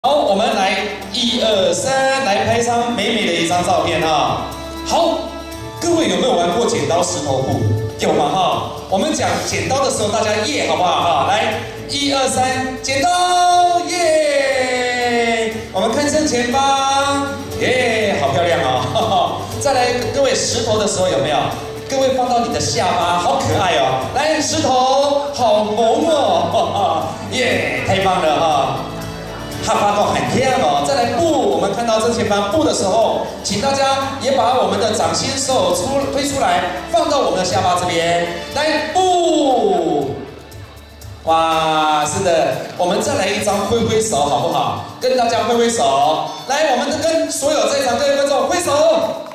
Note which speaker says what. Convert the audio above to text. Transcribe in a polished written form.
Speaker 1: 好，我们来1、2、3，来拍张美美的一张照片啊！好，各位有没有玩过剪刀石头布？有吗？哈，我们讲剪刀的时候，大家耶，好不好？哈，来1、2、3，剪刀耶！我们看正前方，耶，好漂亮哦！再来，各位石头的时候有没有？各位放到你的下巴，好可爱哦！来，石头，好萌哦！耶，太棒了哈！哈巴狗很亮哦！再来布，我们看到正前方布的时候，请大家也把我们的掌心手推出来，放到我们的下巴这边。来布，哇，是的，我们再来一张挥挥手，好不好？跟大家挥挥手。来，我们跟所有在场各位观众挥手。